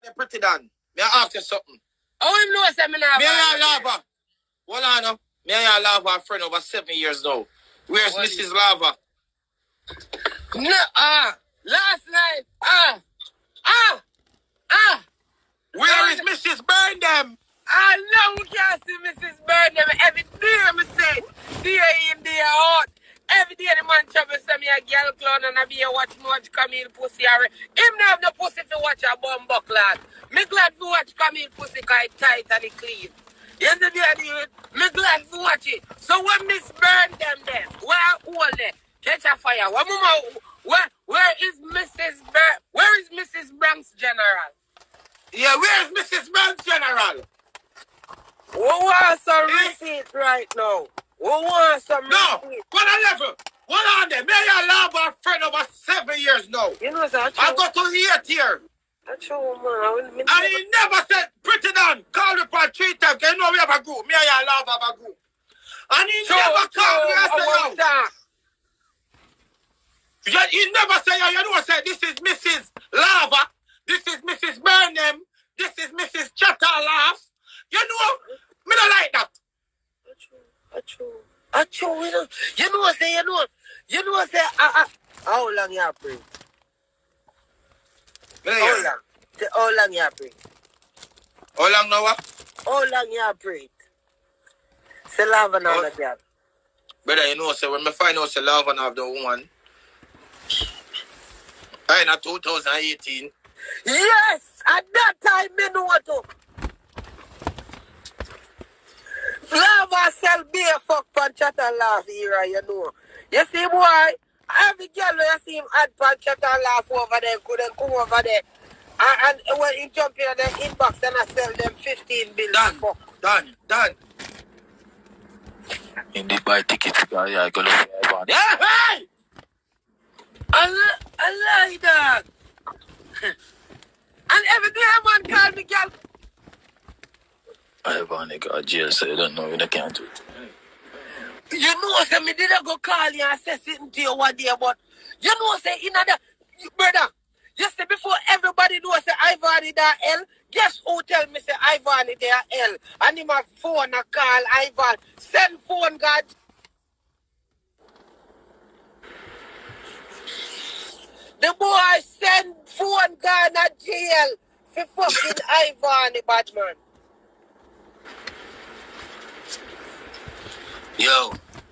pretty done. May I ask you something? Oh, him know say me not. Me and your Lava. Hold on now. Me and your Lava are friend over 7 years now. Where's Mrs. Lava? No, last night. Where is Mrs. Burnham? I know we can't see Mrs. Burnham every day, me say. Day in, day out. Every day the man trouble say me a girl clown and I be a watch Camille pussy. Him not have no pussy to watch a bum lad. Me glad to watch Camille pussy cause it tight and it clean. You see the me glad to watch it. So when Miss Burnham then, where all there? Catch a fire. Where is Mrs. Branks General? Yeah, where is Mrs. Branks General? We want some receipt right now. We want some receipt. No, what a level. What on there? Me and your Lava friend over 7 years now. You know that. I got to 8 years. That's true, man. And he never said, pretty down, call me for 3 times. You know we have a group. Me and your Lava have a group. And he never called me and said, he never said, you know, say, this is Mrs. Lava. This is Mrs. Burnham. This is Mrs. Chatterlaugh. You know, me don't like that. Achoo, you know, say, how long you have prayed? How long you have prayed? How long now what? How long you have prayed? Say Lava now that you have. Brother, you know, say, when me find out say Lava now have the woman, I in 2018. Yes, at that time, me know what to. Lava sell beer fuck pan Chatterlaugh here, you know. You see, boy, every girl when you see him add pan Chatterlaugh over there, couldn't come over there. And when he jump in the inbox and I sell them 15 billion. Done. In the buy tickets, yeah, I go look for everyone. Yeah, hey! I like that. And every day a man call me, girl. Everyone got a jail, so you don't know you can't do it. You know, say me didn't go call you and say something to you one day, but you know, say in other brother, you say before everybody knows say Ivan is there L, guess who tell me say Ivan is there L? And him a phone a call Ivan. Send phone God. The boy send phone God at jail for fucking Ivan the Batman. Yo.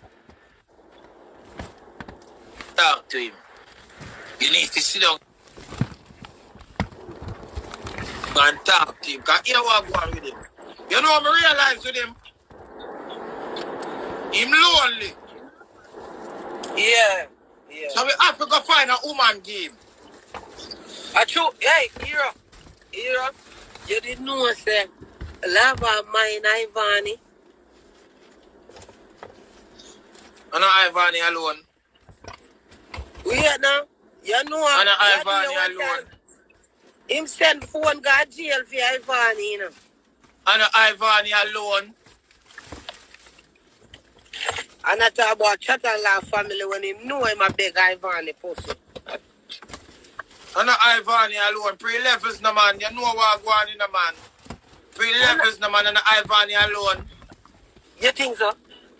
Talk to him. You need to sit down and talk to him. Because here what go on with him. You know what I realize with him? Him lonely. Yeah. So we have to go find a woman game. Achoo, hey, Hero, you didn't know, say, Lava mine Ivani. And not Ivani alone. Wait now, you know. And not Ivani alone. Him send phone got jail for Ivani, you know. And not Ivani alone. And I talk about Chatterlaugh family when him know him a big Ivani pussy. And not Ivani alone. Pre-levels no man. You know what go on in the man. Pre-levels no man and Ivani alone. You think so?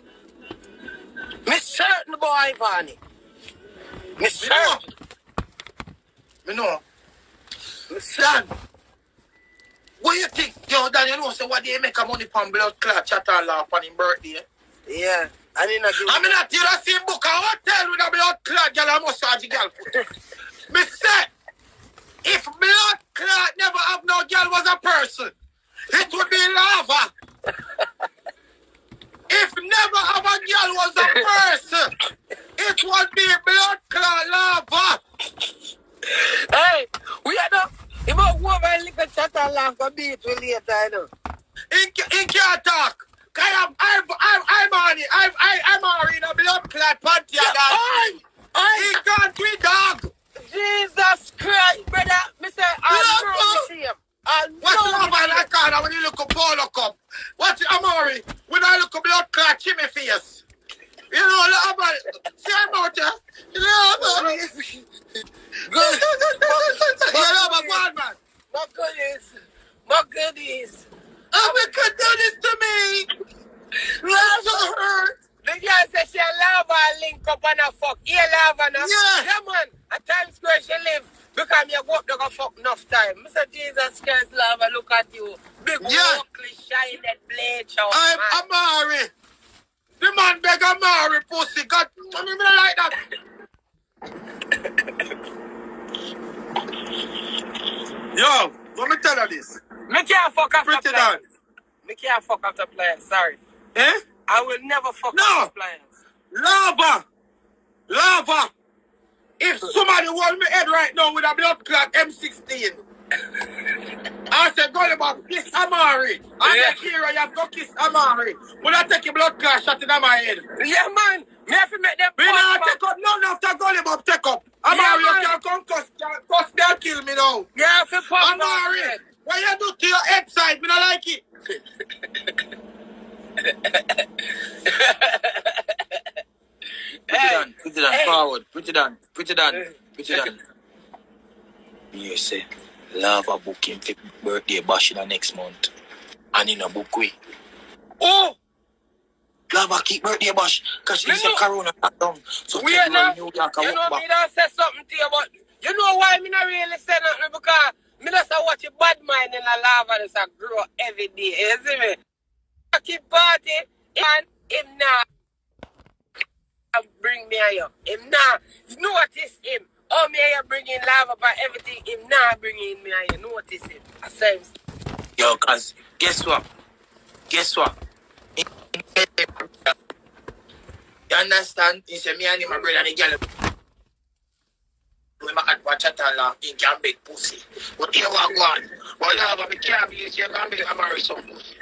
Me certain about Ivani. Me certain. Me know. Me certain. What you think? Yo, Dan, you know say what they make a money from blood clot Chatterlaugh on his birthday? Yeah. I mean, I mean, I tell you, see book a hotel with a blood clot girl and massage the girl foot. Me say, if blood clot never have no girl was a person, it would be Lava. If never have a girl was a person, it would be blood clot Lava. Hey, we are not. You might go over and look at Chatterlaugh for beat with later, I know. In can't talk. I'm already in a blood clot panty. He can't do it, dog. Jesus Christ, brother. Me say, I know him. What's the love in that corner when you look at Polo Cup? What's the Amori? When I look at blood clot chimney face. You know, look about it. See I'm out there. You know about it. Good. You know about one man. Not good. goodness. My goodness. Oh, we could do this to me. Lava hurt. The girl said she lava link up and a fuck. Yeah, lava now. Yeah. Man. At Times Square she live. Because me go up there go fuck enough time. Mr. Jesus Christ, lava, look at you. Big ugly, shiny blade show. I'm Amari. The man beg Amari, pussy. God, I mean, like that. Yo, let me tell you this. Me can't fuck after Pretty players. done. Me can't fuck after players, sorry. Eh? I will never fuck No. after players. Lava. If somebody hold me head right now with a blood clot M16, I say, go about kiss Amari. I Yeah. say, Kira, you have to kiss Amari. Will I take a blood clot shot in my head? Yeah, man. Me have to make them We not fuck, take up none after Gollibop take up. Yeah, Amari, you man. can't come cuss me and kill me now. You have to pop Amari, what you do to your head side? Me not like it. Put it on, forward. Put it on. You say, Lava booking for birthday bash in the next month. And in a book we. Oh! Lava keep birthday bash. Because she said Corona lockdown. So Wait February, now. New York, You know, me don't say something to you, but you know why me not really say nothing? Because me just watch a bad mind in the lava and just grow every day. You see me? I keep party and him now bring me here. Him now. You notice him. Oh, me here bringing lava for everything. Him now bringing me here. Notice him. I say him. Yo, cause guess what? You understand? He said me and him, my brother and the girl. We might watch a laugh in can big pussy. But you want one. But Lava, we can't believe you can be a marry some pussy.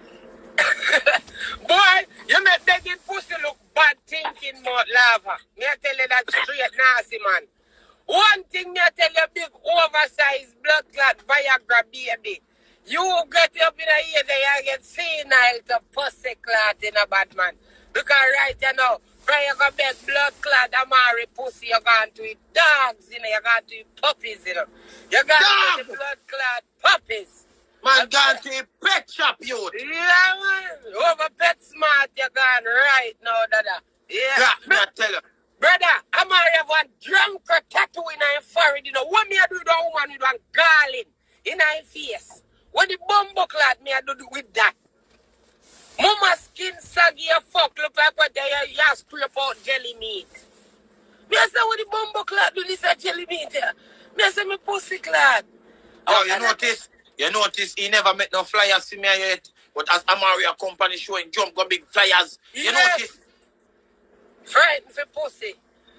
Boy, you make begging pussy look bad thinking about lava. Me I tell you that straight nasty, man. One thing me I tell you, big oversized blood clot Viagra baby. You get up in a year there you get senile to pussy clot in a bad man. Because right you know, from you go beg blood clot Amari pussy, you're going to eat dogs, you know, you're going to eat puppies, you know. You're going to eat blood clot puppies. Man, gone to a pet shop, youth. Yeah, man. Over pet smart, you're gone right now, dada. Yeah. Me I tell you. Brother, Amari have one drunker tattoo in her forehead, you know. What me I do to a woman with one garland in her face? What the bumbo clot me I do with that? Mama skin saggy a fuck look like what they are scrape out jelly meat. Me I say what the bumbo clot do this a jelly meat here? Me I say me pussy clot. Oh, you notice he never met no flyers to me yet. But as Amari a company showing jump go big flyers. You Yes. notice? Frightened for pussy.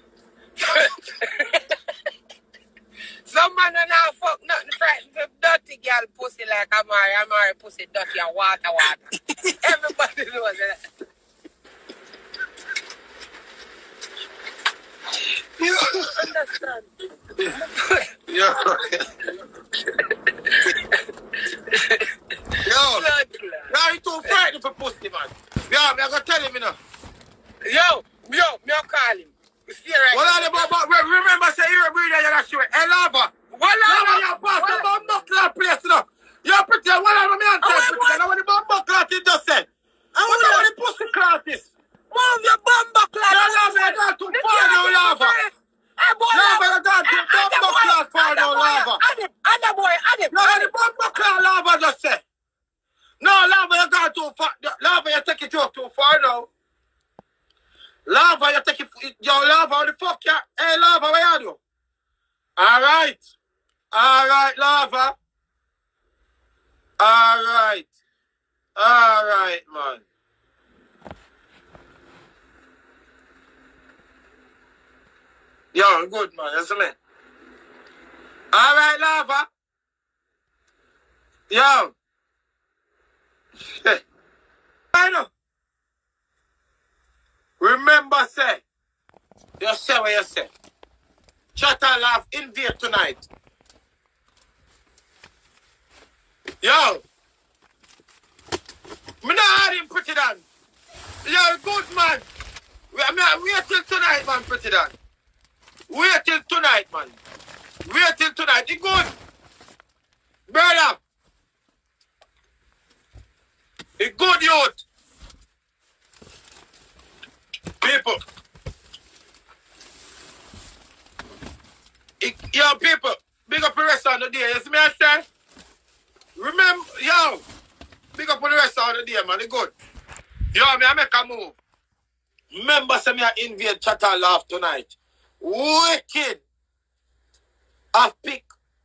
Some man don't now fuck nothing frightened for dirty girl pussy like Amari. Amari pussy dirty and water. Everybody knows that. Understand? Yo. Blood clot. Now he too frightened for pussy, man. Yo, me I gonna tell him, you know. Yo, me I'll call him. See right. Well, remember, say you're a breeder, you're not sure. Hey, Lava. Lava, you're past the bumbo clot place, you know. You're pretty, what I'm me and tell pretty. I know what the bumbo clot is just said. I want to know what the pussy clot is. Move your bumbo clot. You're Lava, you're gone too far now, Lava. Lava, you're gone too bumbo clot far now, Lava. Other boy. No, the bumbo clot, Lava just said. No, Lava, you're gone too far. Lava, you take it too far now. Lava, you take it. Yo, Lava, what the fuck you? Hey, Lava, what you do? Alright, Lava. Alright, man. Yo, good, man. That's me. Alright, Lava. Yo. I know. Remember, say. You say what you say. Chat and laugh, invade tonight. Yo. Me not had him pretty done. Yo, good man. Wait till tonight, man, pretty done. Wait till tonight, man. Wait till tonight. He good. Brother. It's good youth. People. Yo, people. Big up the rest of the day. You see me I say? Remember, yo. Big up for the rest of the day, man. It's good. Yo, I make a move. Remember, say me I invade Chat and Laugh tonight. Wicked. I've picked.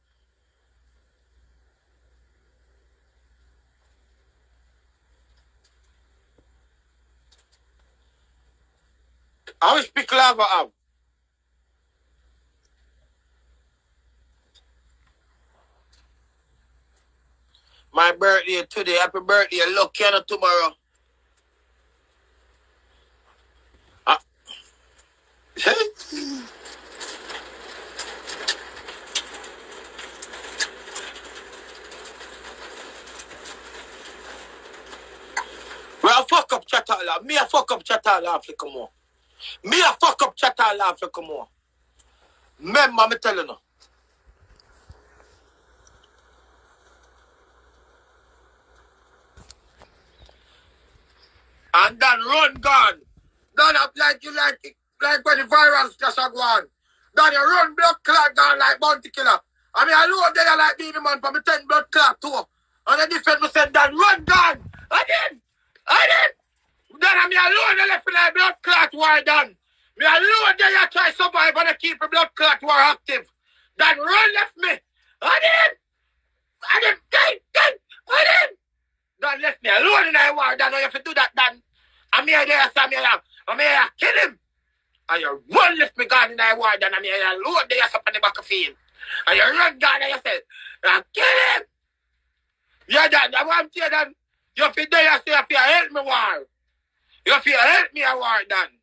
I wish pick lava have. My birthday today. Happy birthday. Look here tomorrow. Well, fuck up Chat and Laugh. Me a fuck up Chat and Laugh like more. Me a fuck up Chat and Laugh like more. Remember me telling you. And then run gone. Done up like you like when the virus just a go on. Then you run blood clot gone like bounty killer. I mean I know they like being the man for me 10 blood clot too. And then defend me said that run gone. Again. Then I mean alone they left me like blood clot war done. Me alone they try survive and keep the blood clot war active. Then run left me. Again. Then left me alone in that war. Then you have to do that then. I'm here there, Samuel. I'm here kill him. And you run left me gone in that war. Then I'm here alone there up on the back of field. And you run down and you say, kill him. Yeah, then I want you then. You have to do you say, you have to help me war. You have to help me a war then.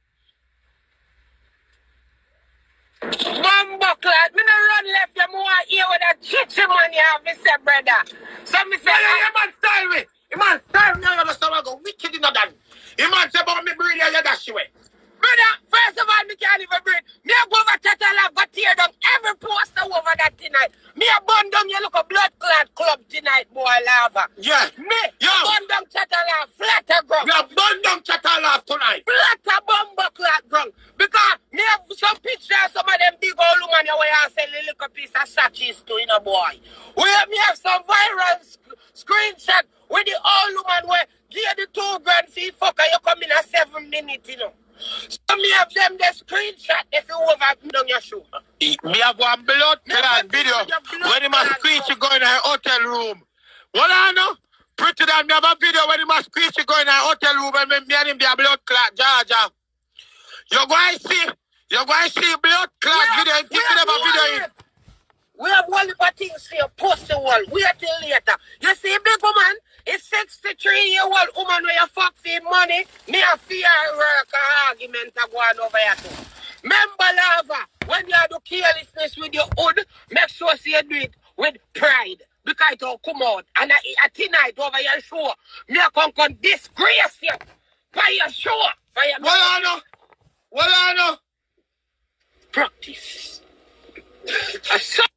Bumbleclad, me no run left you more here with that chichi man you have, me say, brother. So me say, yeah, man style me. The man style me, I'm going to go wicked in the done. The man say about me breathe, you dash away. Brother, first of all, me can't even breathe. Me a go over Chat and Laugh, go tear down every poster over that tonight. Me a burn down you look a blood clot club tonight, boy, lava. Yeah. Me, yo. Burn down Chat and Laugh, flatter ground. We have burn down Chat and Laugh tonight. Flatter bumbleclad ground. Because me have some pictures, some of them big old woman where I sell a little piece of sachets to, you know, boy. Me have some viral screenshot with the old woman where give the 2 grand fee fucker, you come in at 7 minutes, you know. So me have them the screenshot if you over down your shoe. Me have one blood clot video when he must screech you go in a hotel room. What I know? Pretty than me have a video when he must screech you go in a hotel room and me and him be a blood clot, Jaja. You're going to see blood clot video and think about video. We have one of the things for your poster wall. Wait till later. You see, big woman, it's 63-year-old woman where you fuck for money. Me a fear work argument to go on over here too. Remember, Lava, when you do carelessness with your hood, make sure you do it with pride. Because it will come out. And tonight over your show, me a come disgrace you. By your show. By your What I know? practice.